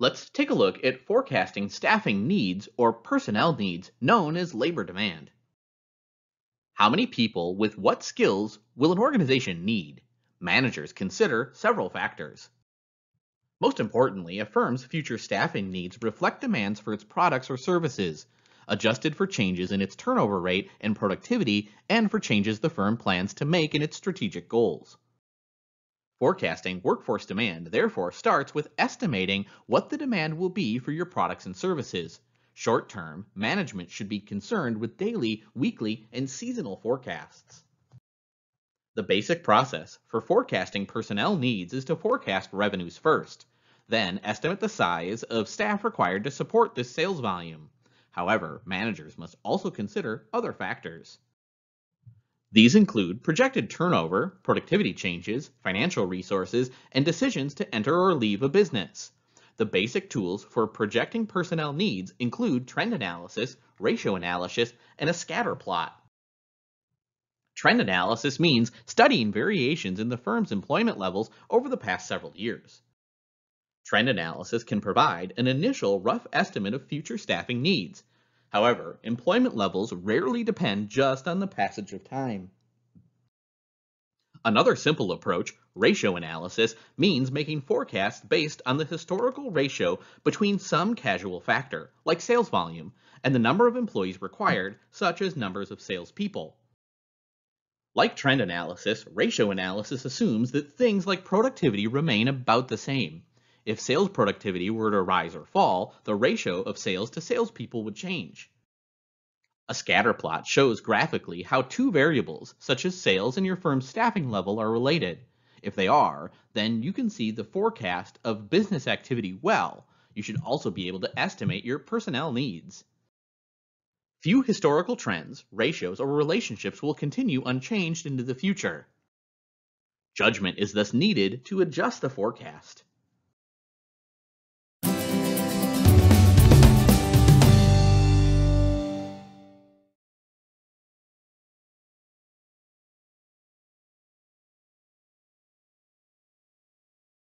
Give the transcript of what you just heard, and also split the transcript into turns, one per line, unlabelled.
Let's take a look at forecasting staffing needs or personnel needs known as labor demand. How many people with what skills will an organization need? Managers consider several factors. Most importantly, a firm's future staffing needs reflect demands for its products or services, adjusted for changes in its turnover rate and productivity, and for changes the firm plans to make in its strategic goals. Forecasting workforce demand therefore starts with estimating what the demand will be for your products and services. Short term, management should be concerned with daily, weekly, and seasonal forecasts. The basic process for forecasting personnel needs is to forecast revenues first, then estimate the size of staff required to support this sales volume. However, managers must also consider other factors. These include projected turnover, productivity changes, financial resources, and decisions to enter or leave a business. The basic tools for projecting personnel needs include trend analysis, ratio analysis, and a scatter plot. Trend analysis means studying variations in the firm's employment levels over the past several years. Trend analysis can provide an initial rough estimate of future staffing needs. However, employment levels rarely depend just on the passage of time. Another simple approach, ratio analysis, means making forecasts based on the historical ratio between some casual factor, like sales volume, and the number of employees required, such as numbers of salespeople. Like trend analysis, ratio analysis assumes that things like productivity remain about the same. If sales productivity were to rise or fall, the ratio of sales to salespeople would change. A scatter plot shows graphically how two variables, such as sales and your firm's staffing level, are related. If they are, then you can see the forecast of business activity well. You should also be able to estimate your personnel needs. Few historical trends, ratios, or relationships will continue unchanged into the future. Judgment is thus needed to adjust the forecast.